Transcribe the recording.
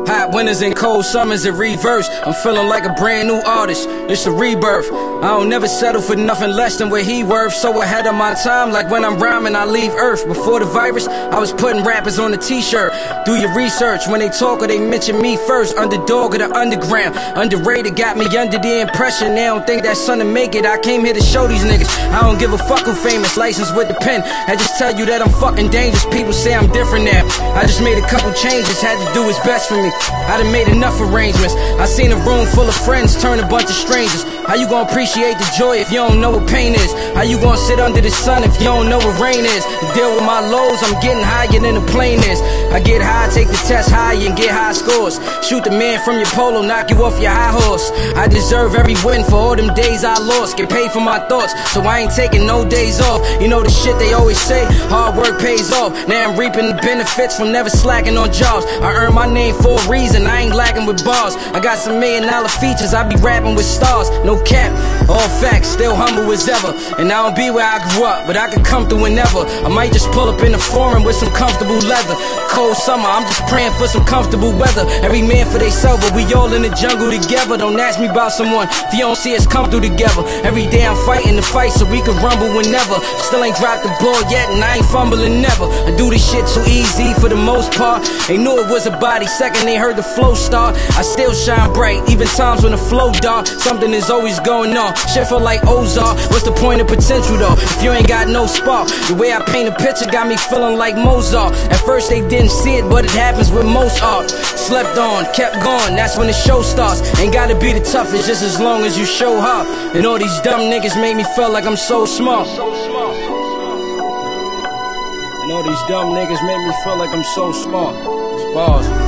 Hot winters and cold summers in reverse. I'm feeling like a brand new artist. It's a rebirth. I don't never settle for nothing less than what he worth. So ahead of my time, like when I'm rhyming, I leave Earth. Before the virus, I was putting rappers on the t-shirt. Do your research. When they talk or they mention me first. Underdog of the underground. Underrated, got me under the impression they don't think that son to make it. I came here to show these niggas I don't give a fuck who famous. License with the pen. I just tell you that I'm fucking dangerous. People say I'm different now. I just made a couple changes. Had to do what's best for me. I done made enough arrangements. I seen a room full of friends turn a bunch of strangers. How you gonna appreciate the joy if you don't know what pain is? How you gonna sit under the sun if you don't know what rain is? To deal with my lows, I'm getting higher than the plane is. I get high, take the test high and get high scores. Shoot the man from your polo, knock you off your high horse. I deserve every win for all them days I lost. Get paid for my thoughts, so I ain't taking no days off. You know the shit they always say, hard work pays off. Now I'm reaping the benefits from never slacking on jobs. I earned my name for a reason, I ain't lacking with bars. I got some $1 million features, I be rapping with stars. No cap, all facts, still humble as ever. And I don't be where I grew up, but I can come through whenever. I might just pull up in the foreign with some comfortable leather. Cold summer, I'm just praying for some comfortable weather. Every man for theyself, but we all in the jungle together. Don't ask me about someone if you don't see us come through together. Every day I'm fighting the fight so we can rumble whenever. Still ain't dropped the ball yet and I ain't fumbling never. I do this shit too easy for the most part. They knew it was a body, second they heard the flow start. I still shine bright, even times when the flow dark. Something is always going on, shit feel like Ozark. What's the point of potential though, if you ain't got no spark? The way I paint a picture got me feeling like Mozart. At first they didn't see it, but it happens with most art. Slept on, kept going, that's when the show starts. Ain't gotta be the toughest, just as long as you show up. And all these dumb niggas make me feel like I'm so smart. And all these dumb niggas make me feel like I'm so smart. It's bars.